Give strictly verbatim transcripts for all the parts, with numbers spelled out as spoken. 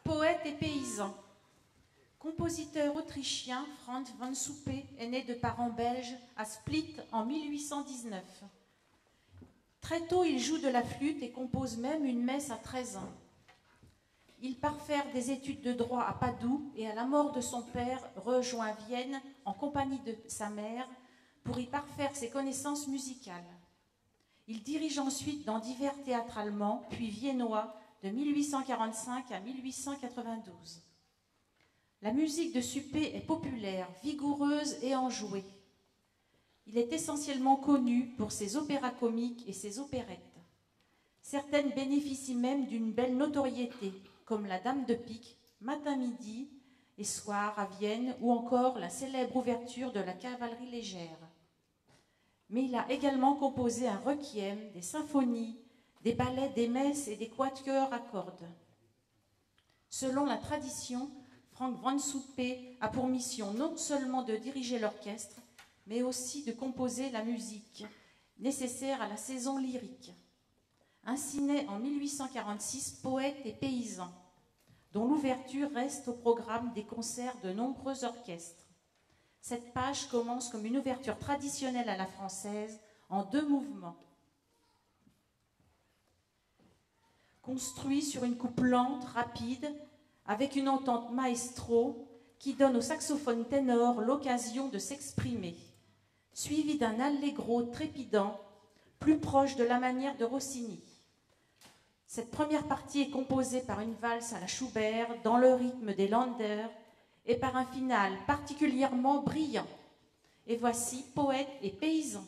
Poète et paysan. Compositeur autrichien, Franz von Suppe est né de parents belges à Split en mille huit cent dix-neuf. Très tôt, il joue de la flûte et compose même une messe à treize ans. Il part faire des études de droit à Padoue et à la mort de son père rejoint Vienne en compagnie de sa mère pour y parfaire ses connaissances musicales. Il dirige ensuite dans divers théâtres allemands puis viennois de mille huit cent quarante-cinq à mille huit cent quatre-vingt-douze. La musique de Suppe est populaire, vigoureuse et enjouée. Il est essentiellement connu pour ses opéras comiques et ses opérettes. Certaines bénéficient même d'une belle notoriété, comme La Dame de Pique, Matin, midi et soir à Vienne, ou encore la célèbre ouverture de la cavalerie légère. Mais il a également composé un requiem, des symphonies, des ballets, des messes et des quatuors à cordes. Selon la tradition, Franz von Suppe a pour mission non seulement de diriger l'orchestre, mais aussi de composer la musique nécessaire à la saison lyrique. Ainsi naît en mille huit cent quarante-six Poète et paysan, dont l'ouverture reste au programme des concerts de nombreux orchestres. Cette page commence comme une ouverture traditionnelle à la française en deux mouvements. Construit sur une coupe lente, rapide, avec une entente maestro qui donne au saxophone ténor l'occasion de s'exprimer, suivi d'un allegro trépidant, plus proche de la manière de Rossini. Cette première partie est composée par une valse à la Schubert dans le rythme des Länder et par un final particulièrement brillant. Et voici Poète et paysan.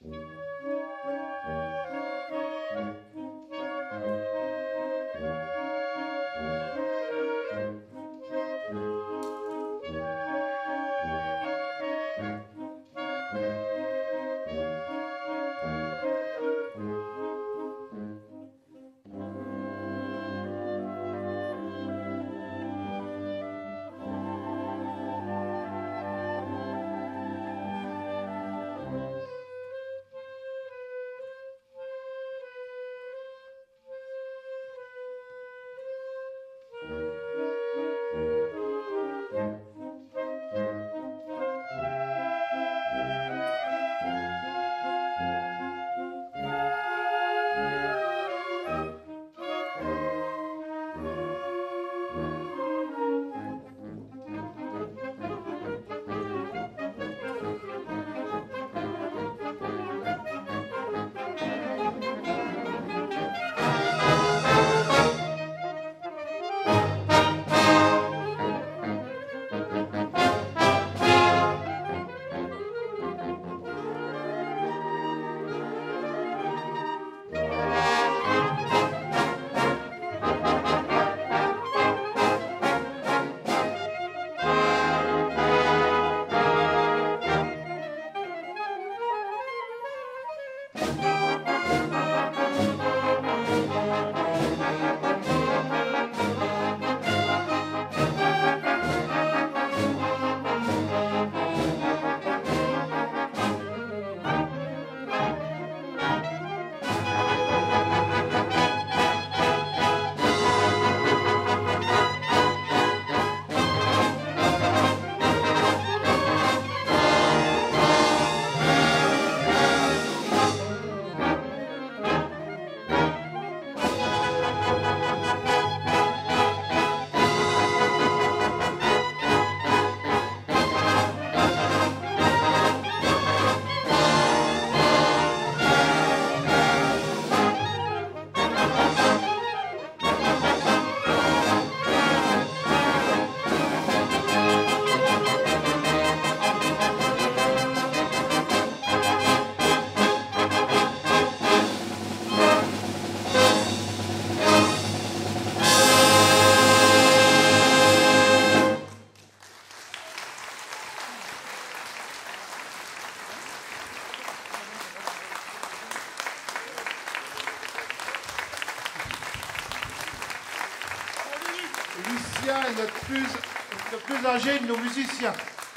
Lucien est notre plus, le plus âgé de nos musiciens.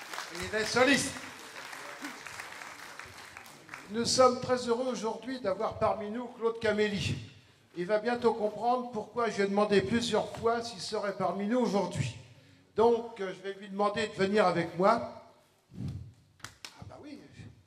Il est soliste. Nous sommes très heureux aujourd'hui d'avoir parmi nous Claude Camélie. Il va bientôt comprendre pourquoi je lui ai demandé plusieurs fois s'il serait parmi nous aujourd'hui. Donc, je vais lui demander de venir avec moi. Ah bah oui.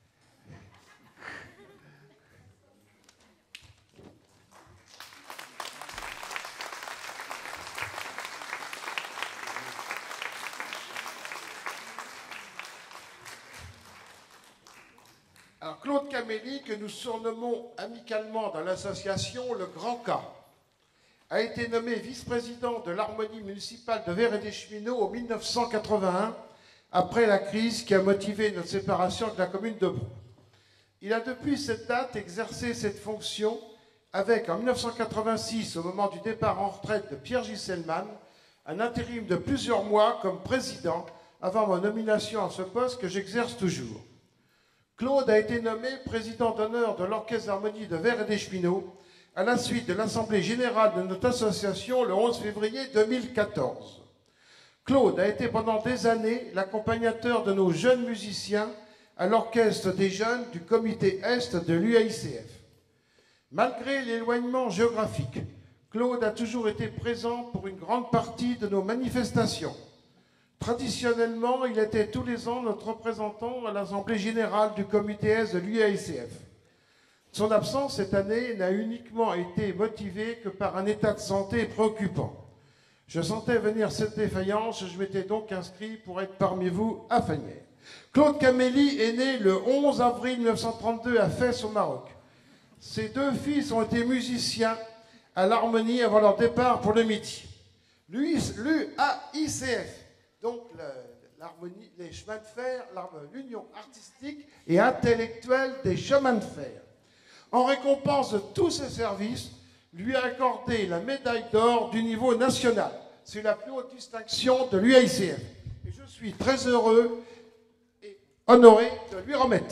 Alors, Claude Camélie, que nous surnommons amicalement dans l'association le Grand K, a été nommé vice-président de l'harmonie municipale de Vers et des Cheminots en mille neuf cent quatre-vingt-un, après la crise qui a motivé notre séparation de la commune de Brou. Il a depuis cette date exercé cette fonction avec, en mille neuf cent quatre-vingt-six, au moment du départ en retraite de Pierre Gisselman, un intérim de plusieurs mois comme président avant ma nomination à ce poste que j'exerce toujours. Claude a été nommé président d'honneur de l'Orchestre d'harmonie de Vers et des Cheminots à la suite de l'Assemblée générale de notre association le onze février deux mille quatorze. Claude a été pendant des années l'accompagnateur de nos jeunes musiciens à l'Orchestre des jeunes du comité Est de l'U A I C F. Malgré l'éloignement géographique, Claude a toujours été présent pour une grande partie de nos manifestations. Traditionnellement, il était tous les ans notre représentant à l'Assemblée générale du comité Est de l'U A I C F. Son absence cette année n'a uniquement été motivée que par un état de santé préoccupant. Je sentais venir cette défaillance, je m'étais donc inscrit pour être parmi vous à Fagnières. Claude Camélie est né le onze avril mille neuf cent trente-deux à Fès au Maroc. Ses deux fils ont été musiciens à l'harmonie avant leur départ pour le midi. L'U A I C F, donc l'harmonie, les chemins de fer, l'Union artistique et intellectuelle des chemins de fer. En récompense de tous ses services, lui a accordé la médaille d'or du niveau national. C'est la plus haute distinction de l'U I C F. Et je suis très heureux et honoré de lui remettre.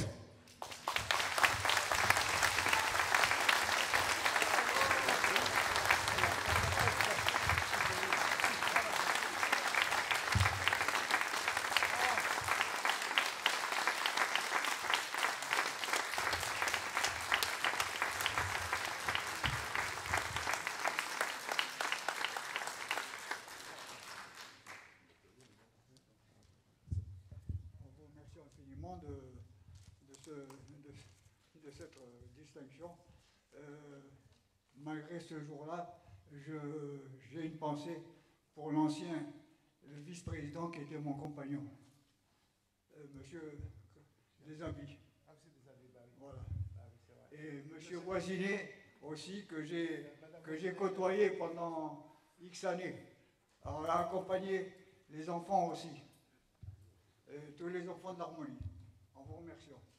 Infiniment de, de, ce, de, de cette euh, distinction. Euh, malgré ce jour-là, j'ai une pensée pour l'ancien vice-président qui était mon compagnon, euh, monsieur Desabi. Voilà. Et monsieur Voisinet aussi, que j'ai côtoyé pendant X années. Alors, on a accompagné les enfants aussi. Et tous les enfants de l'harmonie. En vous remerciant.